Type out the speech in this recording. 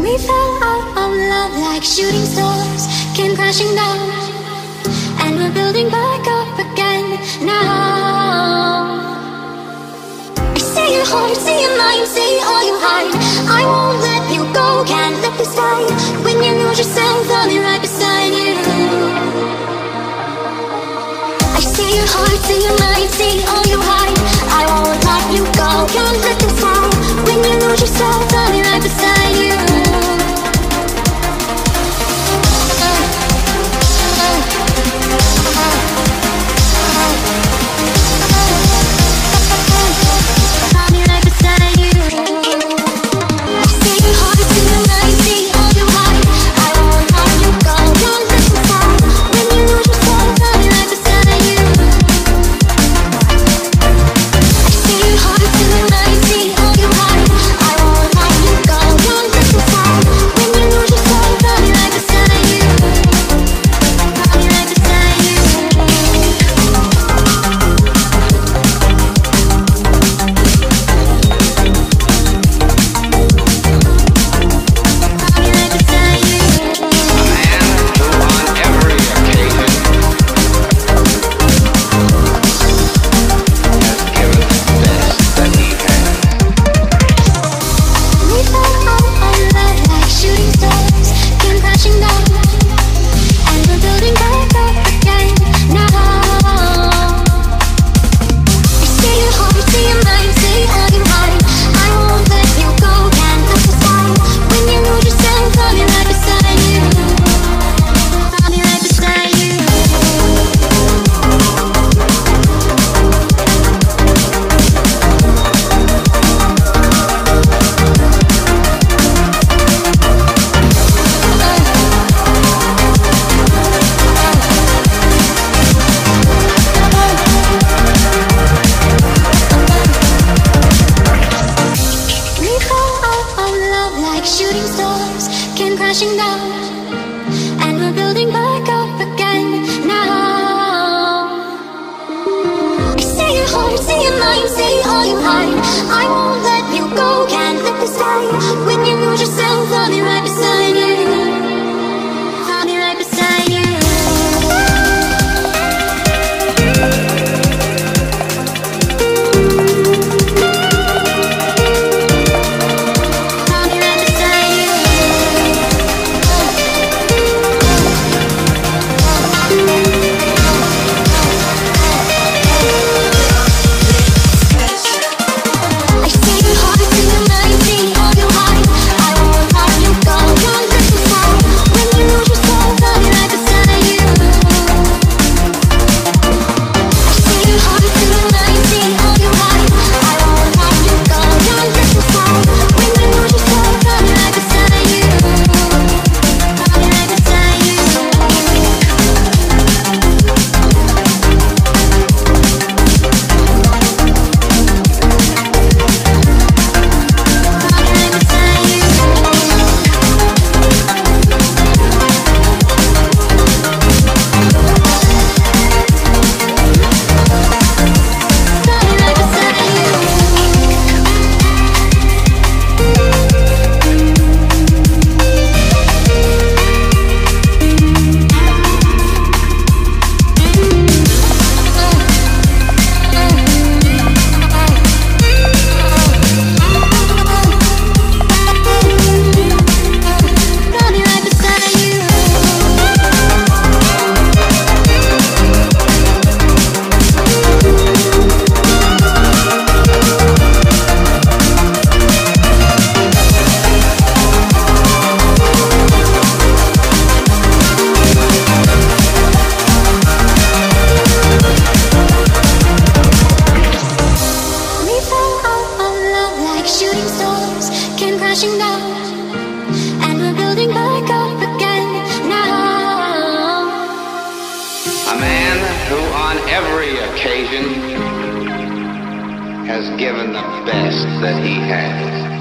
We fell out of love like shooting stars, came crashing down, and we're building back up again now. I see your heart, see your mind, see all you hide. I won't let you go, can't let this die. When you lose yourself, I'll be right beside you. I see your heart, see your mind, see all you hide. I won't let you go, can't let this die. When you lose yourself, I'll be right beside you. Has given the best that he has.